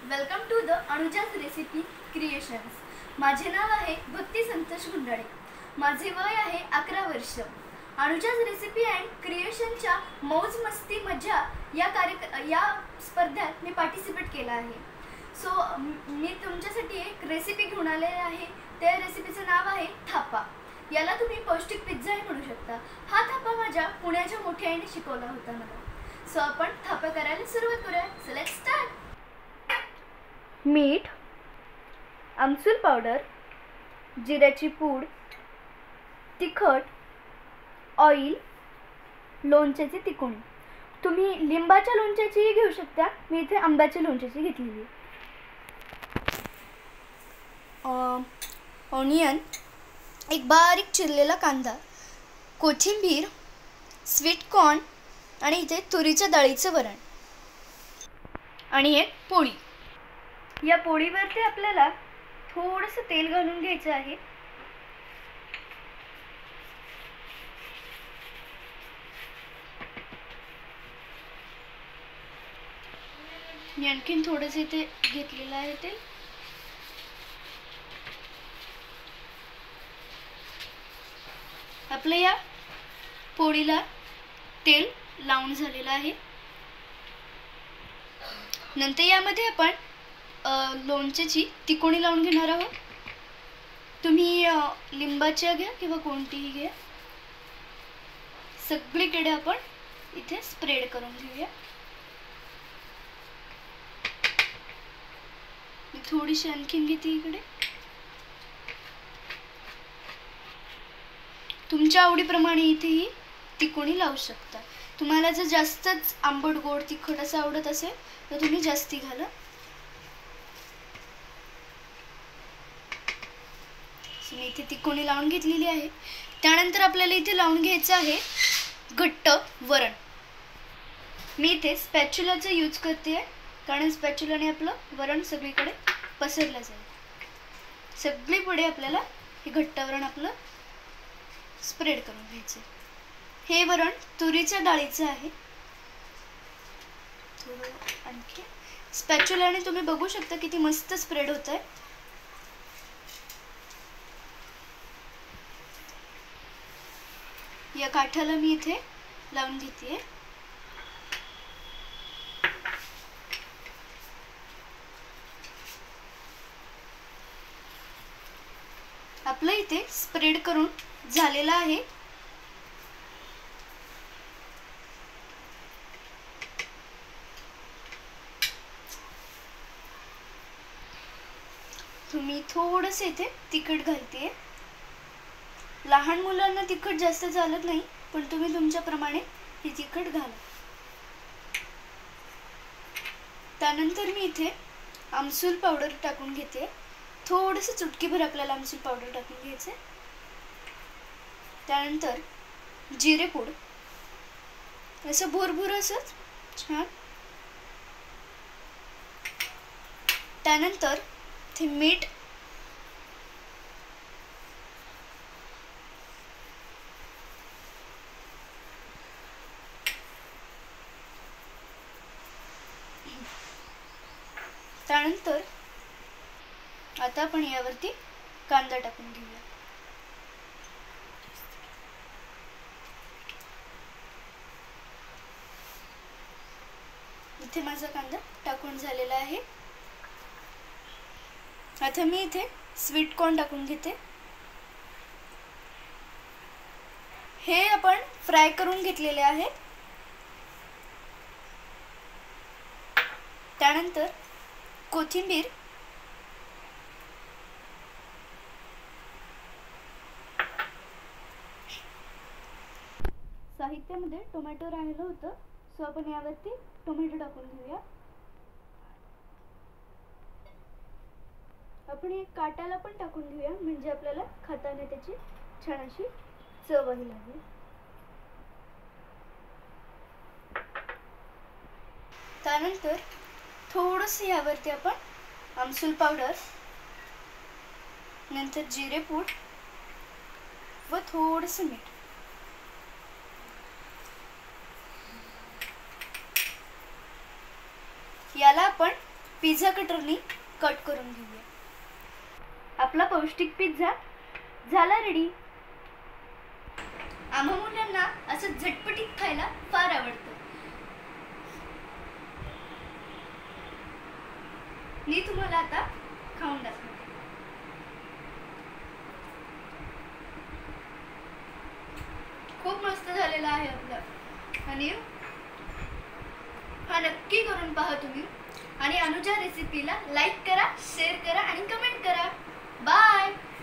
Welcome to the Anuja's recipe creations. माझे नाव आहे भक्ती संतोष गुंडाळे। माझे वय आहे 11 वर्ष। अनुजाज रेसिपी अँड क्रिएशनच्या मौज मस्ती मजा या स्पर्धेत मी पार्टिसिपेट केला आहे। सो मी तुमच्यासाठी एक रेसिपी घेऊन आले आहे। त्या रेसिपीचं नाव आहे थापा। याला तुम्ही पौष्टिक पिझ्झाही म्हणू शकता। हा थापा माझ्या पुण्याच्या मोठ्या आईने शिकवला होता मला। सो आपण थापा करायला सुरुवात करूया। So let's start. मीठ, आमसूल पावडर, जिऱ्याची पूड, तिखट, ऑइल, लोणच्याची तिकोणी। तुम्ही लिंबाच्या लोणच्याचीही घेऊ शकता। मी इथे आंब्याच्या लोणच्याची घेतलेली। ऑनियन, एक बारीक चिरलेला कांदा, कोथिंबीर, स्वीट कॉर्न आणि इथे तुरीच्या डाळीचं वरण आणि एक पोळी। या पोळीवरती आपल्याला थोडंसं तेल घालून घ्यायचं आहे। मी आणखीन थोडंसं इथे घेतलेलं आहे तेल। आपल्या या पोळीला तेल लावून झालेलं आहे। नंतर यामध्ये आपण लोणच्याची तिकोणी लावून घेणार आहोत। तुम्ही लिंबाच्या घ्या किंवा कोणतीही घ्या। सगळीकडे आपण इथे स्प्रेड करून घेऊया। मी थोडीशी आणखीन घेते इकडे। तुमच्या आवडीप्रमाणे इथेही तिकोणी लावू शकता। तुम्हाला जर जास्तच आंबट गोड तिखट असं आवडत असेल तर तुम्ही जास्ती घाला। मी इथे तिकोणी लावून घेतलेली आहे। त्यानंतर आपल्याला इथे लावून घ्यायचं आहे घट्ट वरण। मी इथे स्पॅच्युलाचा यूज करते कारण स्पॅच्युलाने आपलं वरण सगळीकडे पसरलं जाईल। सगळीकडे आपल्याला हे घट्ट वरण आपलं स्प्रेड करून घ्यायचं। हे वरण तुरीच्या डाळीचं आहे। थोडं आणखी स्पॅच्युलाने तुम्ही बघू शकता किती मस्त स्प्रेड होत आहे। या काठाला मी इथे लावून घेते। आपलं इथे स्प्रेड करून झालेलं आहे। तुम्ही थोडंसं इथे तिखट घालते। लहान मुलांना तिखट जास्त चालत नाही पण तुम्ही तुमच्या प्रमाणे हे तिखट घाला। त्यानंतर मी इथे आमसूल पावडर टाकून घेते। थोडंसं चुटकीभर आपल्याला आमसूल पावडर टाकून घ्यायचं। त्यानंतर जिरे पूड, असं भुरभुर असं छान। त्यानंतर ते मीठ, त्यानंतर आता आपण यावरती कांदा टाकून घेऊया। इथे माझा कांदा टाकून झालेला आहे। आता मी इथे स्वीट कॉर्न टाकून घेते। हे आपण फ्राय करून घेतलेले आहे। त्यानंतर कोथिंबीर, साहित्यामध्ये टोमॅटो राहिलं होतं सो आपण यावरती टोमॅटो टाकून घेऊया। आपण एक काटाला पण टाकून घेऊया म्हणजे आपल्याला खाताना त्याची छान अशी चवही लागेल। त्यानंतर थोडंसं यावरती आपण आमसूल पावडर, नंतर जिरे पूड व थोडंसं मीठ याला आपण पिझ्झा कटरनी कट करून घेऊया. आपला पौष्टिक पिझ्झा झाला रेडी. आम्हा मुलांना असं झटपटीत खायला फार आवडतं. मी तुम्हाला आता खाऊन दाखवते. खूप मस्त झालेला आहे आपलं. आणि हा नक्की करून पहा तुम्ही. आणि अनुजा रेसिपीला लाईक करा, शेअर करा आणि कमेंट करा. बाय.